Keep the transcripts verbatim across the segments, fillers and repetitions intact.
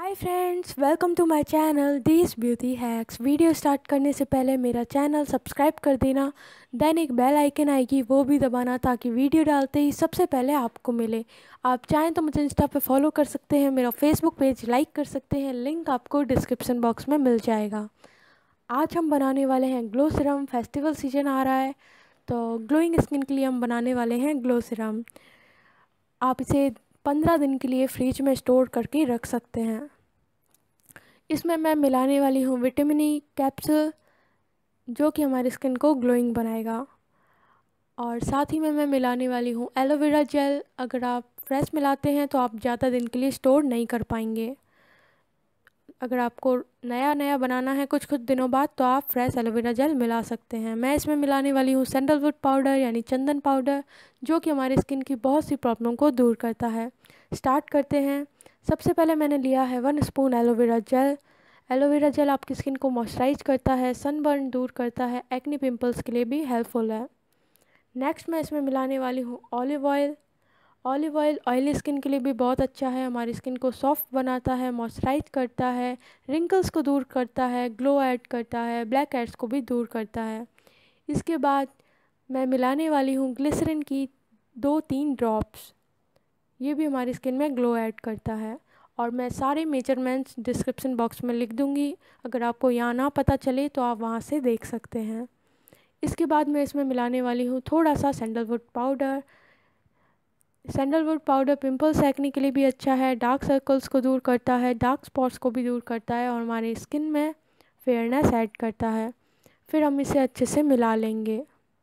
Hi friends, welcome to my channel these beauty hacks. Video start करने से पहले मेरा चैनल सब्सक्राइब कर देना, देन एक बेल आइकन आएगी वो भी दबाना ताकि वीडियो डालते ही सबसे पहले आपको मिले। आप चाहें तो मुझे इंस्टा पे फॉलो कर सकते हैं, मेरा फेसबुक पेज लाइक कर सकते हैं, लिंक आपको डिस्क्रिप्शन बॉक्स में मिल जाएगा। आज हम बनाने वाले हैं ग्लो सीरम। फेस्टिवल सीजन आ रहा है तो ग्लोइंग स्किन के लिए हम बनाने वाले हैं ग्लो सीरम। आप इसे पंद्रह दिन के लिए फ्रिज में स्टोर करके रख सकते हैं। इसमें मैं मिलाने वाली हूँ विटामिन ई कैप्सूल, जो कि हमारी स्किन को ग्लोइंग बनाएगा। और साथ ही में मैं मिलाने वाली हूँ एलोवेरा जेल। अगर आप फ्रेश मिलाते हैं तो आप ज़्यादा दिन के लिए स्टोर नहीं कर पाएंगे। अगर आपको नया नया बनाना है कुछ कुछ दिनों बाद तो आप फ्रेश एलोवेरा जेल मिला सकते हैं। मैं इसमें मिलाने वाली हूँ सैंडलवुड पाउडर यानी चंदन पाउडर, जो कि हमारी स्किन की बहुत सी प्रॉब्लम को दूर करता है। स्टार्ट करते हैं। सबसे पहले मैंने लिया है one spoon aloe vera gel. Aloe vera gel आपकी स्किन को मॉइस्चराइज करता है, सनबर्न दूर करता है, एक्ने पिंपल्स के लिए भी हेल्पफुल है। नेक्स्ट मैं इसमें मिलाने वाली हूँ olive oil. Olive oil oily skin के लिए भी बहुत अच्छा है, हमारी स्किन को सॉफ्ट बनाता है, मॉइस्चराइज करता है, रिंकल्स को दूर करता है, ग्लो ऐड करता है, ब्लैक हेड्स को भी दूर करता है। इसके बाद मैं मिलाने वाली हूँ ग्लिसरीन की दो तीन ड्रॉप्स। ये भी हमारी स्किन में ग्लो ऐड करता है और मैं सारे मेजरमेंट्स डिस्क्रिप्शन बॉक्स में लिख दूँगी। अगर आपको यहाँ ना पता चले तो आप वहाँ से देख सकते हैं। इसके बाद मैं इसमें मिलाने वाली हूँ थोड़ा सा sandalwood powder. Sandalwood powder pimples acne के लिए भी अच्छा है, डार्क सर्कल्स को दूर करता है, डार्क स्पॉट्स को भी दूर करता है और हमारी स्किन में फेयरनेस ऐड करता है। फिर हम इसे अच्छे से मिला लेंगे।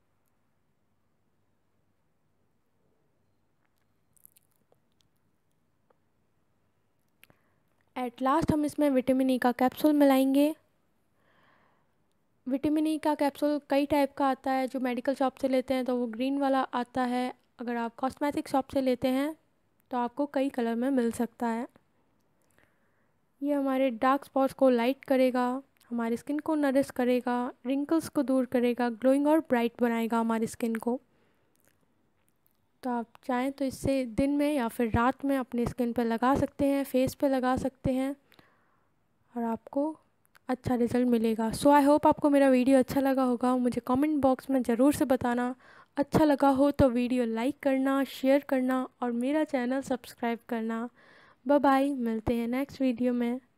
एट लास्ट हम इसमें विटामिन ई का कैप्सूल मिलाएंगे। विटामिन ई का कैप्सूल कई टाइप का आता है। जो मेडिकल शॉप से लेते हैं तो वो ग्रीन वाला आता है। अगर आप कॉस्मेटिक शॉप से लेते हैं तो आपको कई कलर में मिल सकता है। ये हमारे डार्क स्पॉट्स को लाइट करेगा, हमारी स्किन को नरिश करेगा, रिंकल्स को दूर करेगा, ग्लोइंग और ब्राइट बनाएगा हमारी स्किन को। तो आप चाहें तो इससे दिन में या फिर रात में अपनी स्किन पर लगा सकते हैं, फेस पे लगा सकते हैं और आपको अच्छा रिज़ल्ट मिलेगा। सो आई होप आपको मेरा वीडियो अच्छा लगा होगा। मुझे कमेंट बॉक्स में ज़रूर से बताना। अच्छा लगा हो तो वीडियो लाइक करना, शेयर करना और मेरा चैनल सब्सक्राइब करना। बाय बाय, मिलते हैं नेक्स्ट वीडियो में।